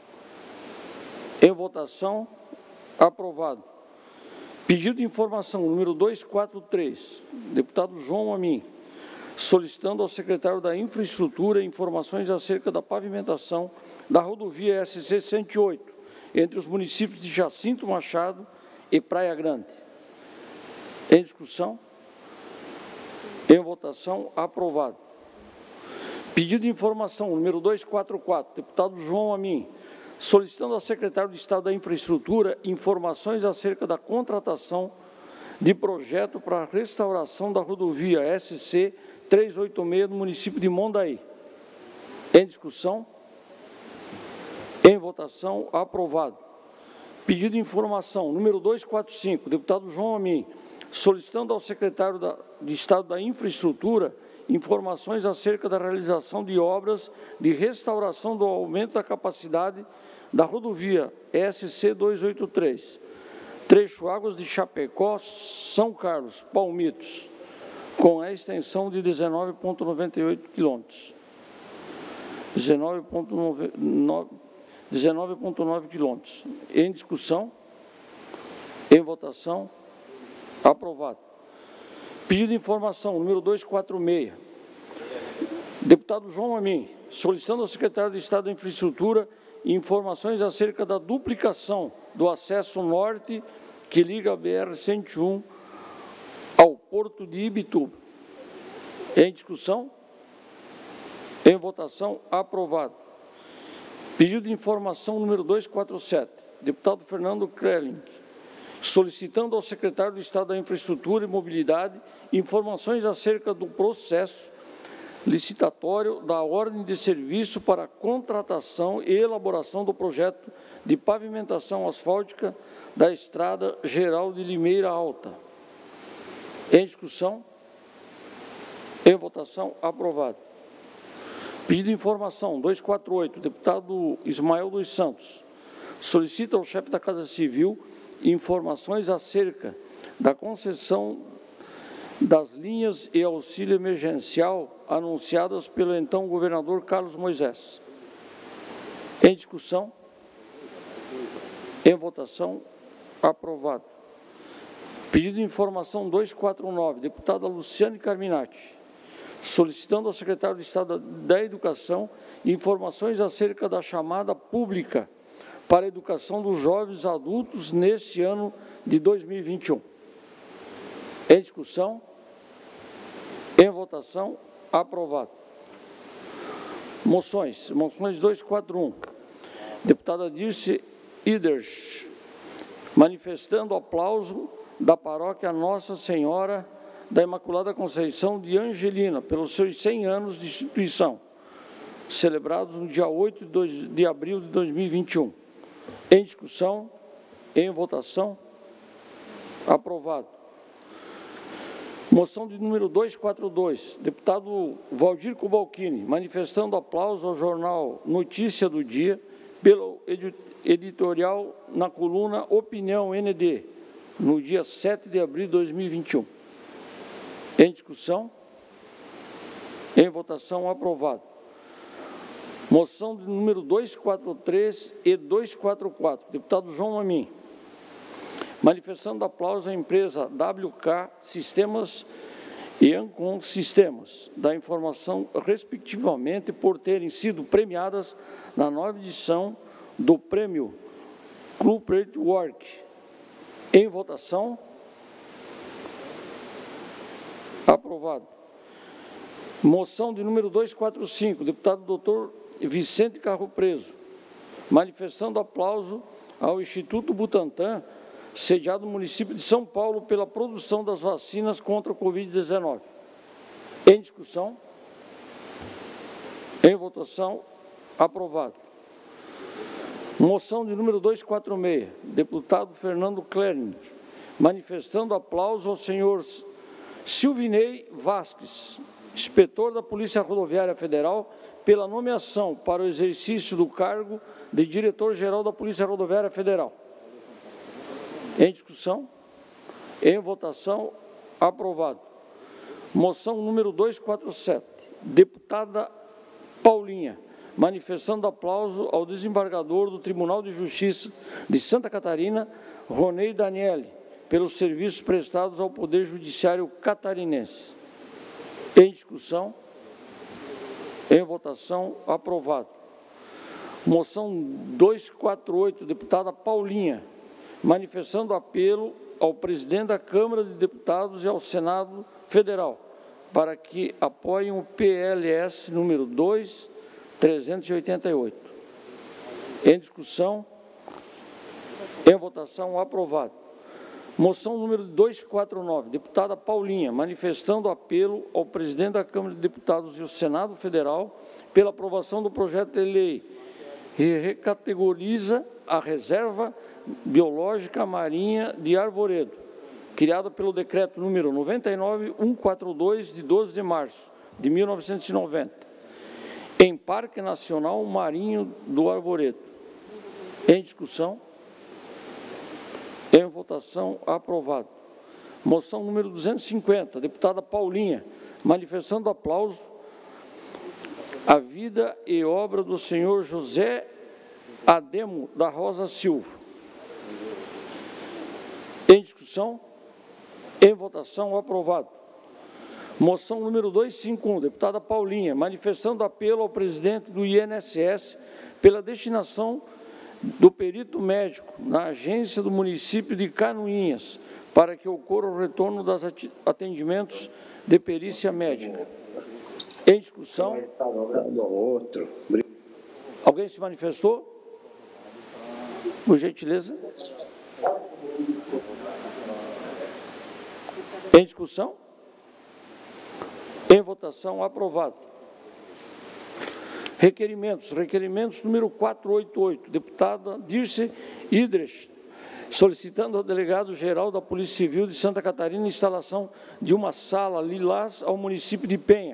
Em votação? Aprovado. Pedido de informação número duzentos e quarenta e três, deputado João Amin, solicitando ao secretário da Infraestrutura informações acerca da pavimentação da rodovia S C cento e oito, entre os municípios de Jacinto Machado e Praia Grande. Em discussão? Em votação, aprovado. Pedido de informação número duzentos e quarenta e quatro, deputado João Amin, solicitando ao secretário de Estado da Infraestrutura informações acerca da contratação de projeto para a restauração da rodovia S C trezentos e oitenta e seis do município de Mondaí. Em discussão? Em votação, aprovado. Pedido de informação, número duzentos e quarenta e cinco, deputado João Amin, solicitando ao secretário da, de Estado da Infraestrutura informações acerca da realização de obras de restauração do aumento da capacidade da rodovia S C duzentos e oitenta e três, trecho Águas de Chapecó, São Carlos, Palmitos, com a extensão de dezenove vírgula noventa e oito quilômetros. dezenove vírgula nove quilômetros. Em discussão, em votação, aprovado. Pedido de informação, número duzentos e quarenta e seis. Deputado João Amin, solicitando ao secretário de Estado da Infraestrutura informações acerca da duplicação do acesso norte que liga a B R cento e um ao Porto de Ibituba. Em discussão, em votação, aprovado. Pedido de informação número duzentos e quarenta e sete, deputado Fernando Krelling, solicitando ao secretário de Estado da Infraestrutura e Mobilidade informações acerca do processo licitatório da ordem de serviço para contratação e elaboração do projeto de pavimentação asfáltica da Estrada Geral de Limeira Alta. Em discussão, em votação, aprovado. Pedido de informação, duzentos e quarenta e oito, deputado Ismael dos Santos, solicita ao chefe da Casa Civil informações acerca da concessão das linhas e auxílio emergencial anunciadas pelo então governador Carlos Moisés. Em discussão, em votação, aprovado. Pedido de informação duzentos e quarenta e nove, deputada Luciane Carminati, solicitando ao secretário de Estado da Educação informações acerca da chamada pública para a educação dos jovens adultos neste ano de dois mil e vinte e um. Em discussão, em votação, aprovado. Moções. Moções duzentos e quarenta e um. Deputada Dirce Iders, manifestando aplauso da paróquia Nossa Senhora da Imaculada Conceição de Angelina, pelos seus cem anos de instituição, celebrados no dia oito de abril de dois mil e vinte e um. Em discussão, em votação, aprovado. Moção de número duzentos e quarenta e dois, deputado Valdir Cobalcini, manifestando aplauso ao jornal Notícia do Dia pelo editorial na coluna Opinião N D, no dia sete de abril de dois mil e vinte e um. Em discussão, em votação, aprovado. Moção de número duzentos e quarenta e três e duzentos e quarenta e quatro, deputado João Amin, manifestando aplauso à empresa W K Sistemas e Ancon Sistemas da Informação, respectivamente, por terem sido premiadas na nova edição do Prêmio Corporate Work. Em votação, aprovado. Moção de número duzentos e quarenta e cinco, deputado doutor Vicente Carro Preso, manifestando aplauso ao Instituto Butantan, sediado no município de São Paulo, pela produção das vacinas contra a Covid dezenove. Em discussão, em votação, aprovado. Moção de número duzentos e quarenta e seis, deputado Fernando Klerning, manifestando aplauso ao senhor Silvinei Vasques, inspetor da Polícia Rodoviária Federal, pela nomeação para o exercício do cargo de diretor-geral da Polícia Rodoviária Federal. Em discussão, em votação, aprovado. Moção número duzentos e quarenta e sete, deputada Paulinha, manifestando aplauso ao desembargador do Tribunal de Justiça de Santa Catarina, Ronei Daniele, pelos serviços prestados ao Poder Judiciário catarinense. Em discussão, em votação, aprovado. Moção duzentos e quarenta e oito, deputada Paulinha, manifestando apelo ao presidente da Câmara de Deputados e ao Senado Federal para que apoiem o P L S número dois mil trezentos e oitenta e oito. Em discussão, em votação, aprovado. Moção número duzentos e quarenta e nove, deputada Paulinha, manifestando apelo ao presidente da Câmara de Deputados e ao Senado Federal pela aprovação do projeto de lei e recategoriza a Reserva Biológica Marinha de Arvoredo, criada pelo decreto número noventa e nove mil cento e quarenta e dois, de doze de março de mil novecentos e noventa, em Parque Nacional Marinho do Arvoredo. Em discussão? Em votação, aprovado. Moção número duzentos e cinquenta, deputada Paulinha, manifestando aplauso à vida e obra do senhor José Ademo da Rosa Silva. Em discussão? Em votação, aprovado. Moção número duzentos e cinquenta e um, deputada Paulinha, manifestando apelo ao presidente do I N S S pela destinação do perito médico na agência do município de Canoinhas, para que ocorra o retorno dos atendimentos de perícia médica. Em discussão? Alguém se manifestou? Por gentileza. Em discussão? Em votação, aprovado. Requerimentos. Requerimentos número quatrocentos e oitenta e oito, deputada Dirce Idres, solicitando ao delegado-geral da Polícia Civil de Santa Catarina a instalação de uma sala lilás ao município de Penha.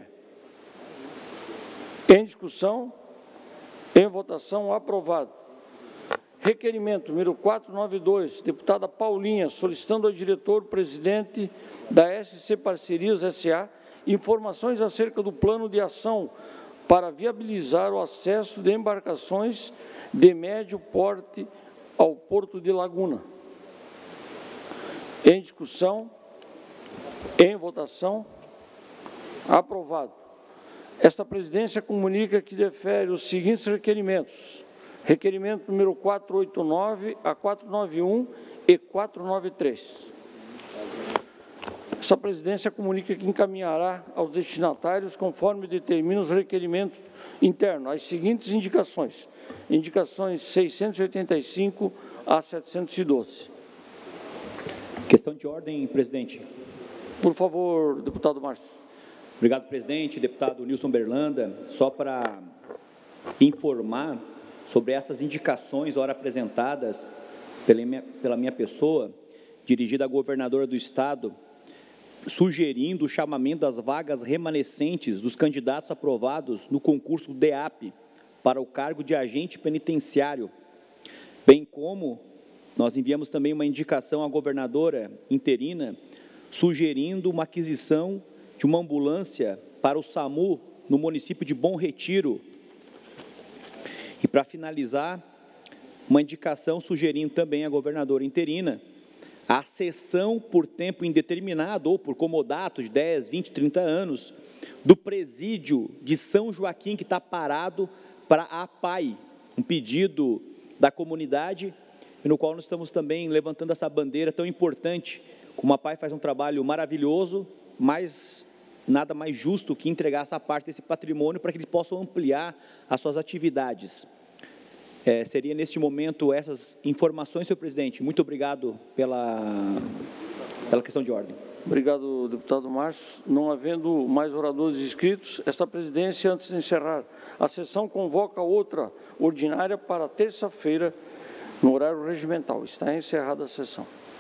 Em discussão, em votação, aprovado. Requerimento número quatrocentos e noventa e dois, deputada Paulinha, solicitando ao diretor-presidente da S C Parcerias S A informações acerca do plano de ação para viabilizar o acesso de embarcações de médio porte ao Porto de Laguna. Em discussão, em votação, aprovado. Esta presidência comunica que defere os seguintes requerimentos. Requerimento número quatrocentos e oitenta e nove a quatrocentos e noventa e um e quatrocentos e noventa e três. Essa presidência comunica que encaminhará aos destinatários, conforme determina os requerimentos internos, as seguintes indicações. Indicações seiscentos e oitenta e cinco a setecentos e doze. Questão de ordem, presidente. Por favor, deputado Márcio. Obrigado, presidente. Deputado Nilson Berlanda, só para informar sobre essas indicações, ora apresentadas pela minha, pela minha pessoa, dirigida à governadora do Estado, sugerindo o chamamento das vagas remanescentes dos candidatos aprovados no concurso do D E A P para o cargo de agente penitenciário, bem como nós enviamos também uma indicação à governadora interina, sugerindo uma aquisição de uma ambulância para o SAMU no município de Bom Retiro. E, para finalizar, uma indicação sugerindo também à governadora interina a cessão por tempo indeterminado ou por comodato de dez, vinte, trinta anos do presídio de São Joaquim, que está parado, para a P A I, um pedido da comunidade, no qual nós estamos também levantando essa bandeira tão importante, como a P A I faz um trabalho maravilhoso, mas nada mais justo que entregar essa parte desse patrimônio para que eles possam ampliar as suas atividades. É, seria, neste momento, essas informações, senhor presidente. Muito obrigado pela, pela questão de ordem. Obrigado, deputado Márcio. Não havendo mais oradores inscritos, esta presidência, antes de encerrar a sessão, convoca outra ordinária para terça-feira, no horário regimental. Está encerrada a sessão.